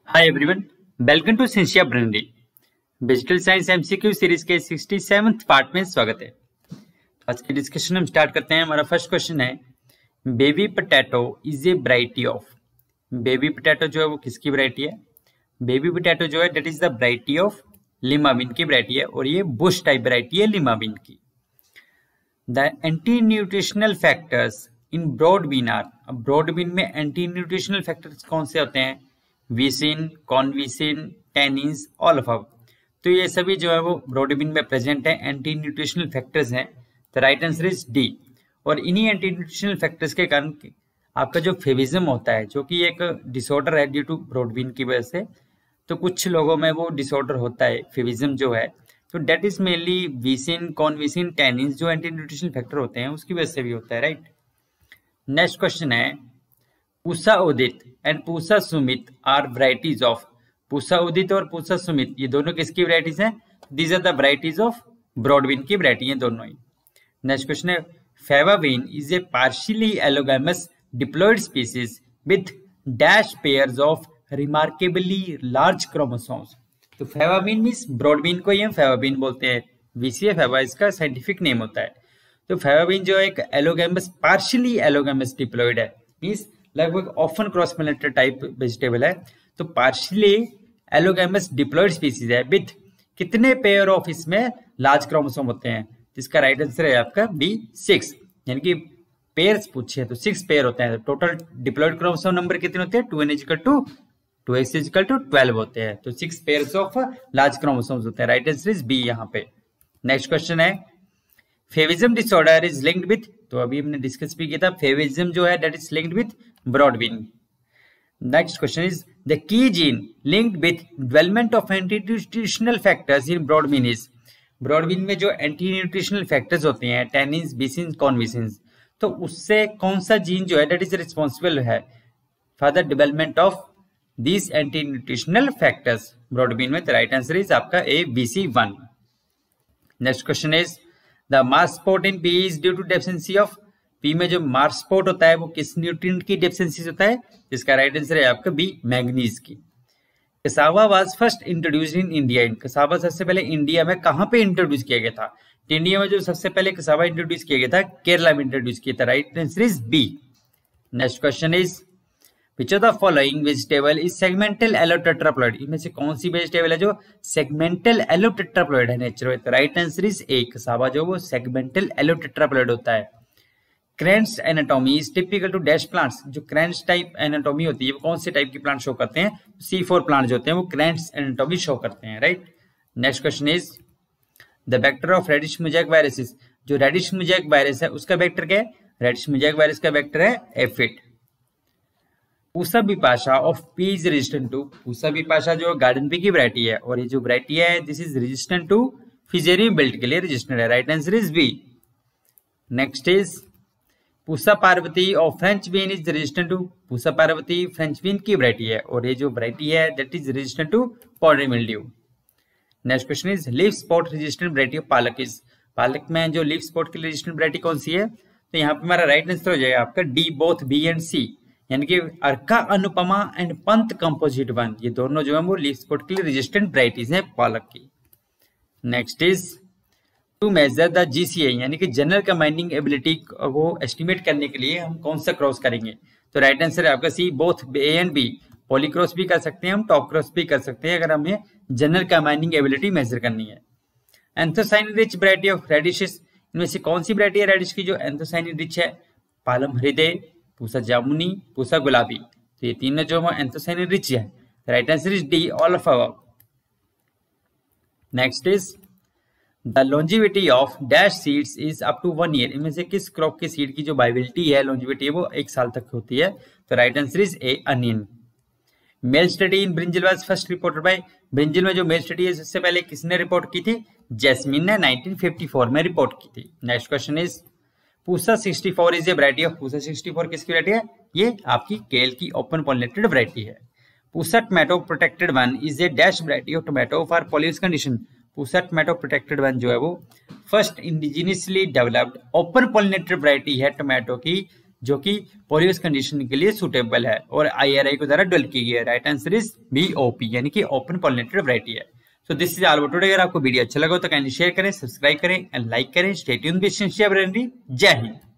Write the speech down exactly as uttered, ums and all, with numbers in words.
Hi everyone, welcome to Sincere Brainery. Digital science MCQ series के sixty seventh part में स्वागत है। आज की डिस्कशन हम स्टार्ट करते हैं। हमारा फर्स्ट क्वेश्चन है, baby potato is a variety of. Baby potato जो है वो किसकी वैरायटी है? बेबी पोटैटो जो है that is the variety of lima bean की वैरायटी है, और ये बुश टाइप वैरायटी है लिमा बीन की। The anti nutritional factors in broad bean are. अब ब्रॉड बीन में एंटी न्यूट्रिशनल फैक्टर्स कौन से होते हैं? Vicine, convicine, tannins, all of above. तो ये सभी जो है वो ब्रॉड बीन में प्रेजेंट है, एंटी न्यूट्रिशनल फैक्टर्स हैं। तो राइट आंसर इज डी। और इन्हीं एंटी न्यूट्रिशनल फैक्टर्स के कारण आपका जो फेविज्म होता है, जो कि एक डिसऑर्डर है ड्यू टू ब्रॉड बीन की वजह से, तो कुछ लोगों में वो डिसऑर्डर होता है फेविज्म जो है, तो that is mainly vicine, convicine, tannins जो एंटी न्यूट्रिशनल फैक्टर होते हैं उसकी वजह से भी होता है। राइट। नेक्स्ट क्वेश्चन है, Pusa Udit and Pusa Sumit are varieties of. Pusa Udit और पूसा सुमित ये दोनों किसकी वैरायटीज हैं? These are the varieties of broad bean की वैरायटी हैं दोनों ही। नेक्स्ट क्वेश्चन है, faba bean is a partially allogamous diploid species with dash pairs of remarkably large chromosomes. तो faba bean means broad bean को ही हम फेवा बीन बोलते हैं, वीसीए फेवा इसका साइंटिफिक नेम होता है। तो फेवा बीन जो एक एलोगैमस पार्शियली एलोगैमस डिप्लॉयड है, मीन्स लगभग often cross pollinated type vegetable है। तो पार्शियली एलोगैमस डिप्लॉयड स्पीसीज है विथ कितने पेयर ऑफ इसमें लार्ज क्रोमोसोम होते हैं? जिसका राइट आंसर है आपका बी सिक्स, यानी कि पेयर्स पूछे हैं तो सिक्स पेयर होते हैं। टोटल डिप्लॉयड क्रोमोसोम नंबर कितने होते हैं? Two n equal to two x equal to twelve होते हैं। तो six pairs of large chromosomes होते हैं। राइट आंसर इज बी यहाँ पे। नेक्स्ट क्वेश्चन है, favism disorder is linked with. तो अभी हमने डिस्कस भी किया था, फेविज्म जो है that is linked with broad bean. Next question is, the key gene linked with development of anti nutritional factors in broad bean is. Broad bean में जो एंटी न्यूट्रिशनल फैक्टर्स होते हैं, टेनिन्स, बिसिन्स, कॉन्विसिन्स, तो उससे कौन सा जीन जो है दैट इज रिस्पॉन्सिबल है for the development of this anti nutritional factors broad bean में? द राइट आंसर इज आपका A B C one. Next question is, the marsh spot in pea is due to deficiency of. Pea में जो Mars spot होता है वो किस nutrient की deficiency होता है? जिसका राइट आंसर है आपका बी, मैग्नीज की। Cassava was first introduced in India. Cassava सबसे पहले इंडिया में कहां पे इंट्रोड्यूस किया गया था? इंडिया में जो सबसे पहले कसावा इंट्रोड्यूस किया गया था, केरला में इंट्रोड्यूस किया था। Right answer is B. Next question is, which of the following vegetable is segmental allotetraploid. इनमें से कौन सी वेजिटेबल है जो सेगमेंटल एलोटेट्राप्लॉइड है नेचर में? तो right answer is A, cassava जो वो सेगमेंटल एलोटेट्राप्लॉइड होता है। Kranz anatomy is typical to dash plants. जो क्रेंच टाइप एनाटॉमी होती है वो कौन से टाइप की प्लांट शो करते हैं? सी फोर प्लांट जो होते हैं वो क्रेंच एनाटॉमी शो करते हैं। Right. Next question is, the vector of radish mosaic virus. जो रेडिश मोज़ेक वायरस है उसका वेक्टर क्या है? रेडिश मोज़ेक वायरस का वेक्टर है aphid. Pusa Bipasha of pea is resistant to. Pusa Bipasha जो गार्डन पी की वैरायटी है, और ये जो वैरायटी है this is resistant to fusarium wilt के लिए रेजिस्टेंट है। Right answer is B. Next is, Pusa Parvati of French bean is resistant to. Pusa Parvati French bean की वैरायटी है, और ये जो वैरायटी है that is resistant to powdery mildew। Next question is, leaf spot resistant variety of palak is. पालक में जो leaf spot की रेजिस्टेंट वैरायटी कौन सी है? तो यहाँ पे हमारा राइट आंसर हो जाएगा आपका D, both B and C, यानी कि Arka Anupama and Pant composite one, ये दोनों जो है वो लीफ स्पॉट के लिए रेजिस्टेंट वैरायटीज हैं पालक की। Next is, to measure the GCA यानी कि जनरल कंबाइनिंग एबिलिटी को एस्टिमेट करने के लिए हम कौन सा क्रॉस करेंगे? तो राइट आंसर है आपका C, both A and B. Polycross भी कर सकते हैं हम, टॉप क्रॉस भी कर सकते हैं अगर हमें जनरल कंबाइनिंग एबिलिटी मेजर करनी है। Anthocyanin rich variety of radishes, इनमें से कौन सी वैरायटी है रेडिश की जो एंथोसाइन रिच है? पालम हृदय, पूसा जामुनी, पूसा गुलाबी, तो ये तीनों जो है एंथोसाइन रिच है। Right answer is D, all of above. Next is, the longevity of dash seeds is up to one year. इनमें से किस क्रॉप की सीड की जो वाइबिलिटी है, लॉन्जिविटी है, वो एक साल तक होती है? तो right answer is A, onion. Male study in brinjal was first reported by. Brinjal में जो मेल स्टडी है सबसे पहले किसने रिपोर्ट की थी? जैस्मिन ने नाइनटीन फिफ्टी फोर में रिपोर्ट की थी। Next question is, Pusa sixty four is a variety of. Pusa sixty four किसकी वैरायटी है? ये आपकी केल की ओपन पॉलिनेटेड वैरायटी है। Pusa tomato protected one is a dash variety of tomato for pollution condition. Pusa tomato protected one जो है वो first indigenously developed open pollinated variety है टोमेटो की, जो कि पोलियस कंडीशन के लिए सुटेबल है और आईआरआई के द्वारा डेवलप की गई है। Right answer is B OP यानी कि ओपन पॉलिनेटेड वैरायटी है। So this is all about today. अगर आपको वीडियो अच्छा लगा तो काइंडली शेयर करें, सब्सक्राइब करें एंड लाइक करें। Stay tuned with Sincere Brainery. जय हिंद।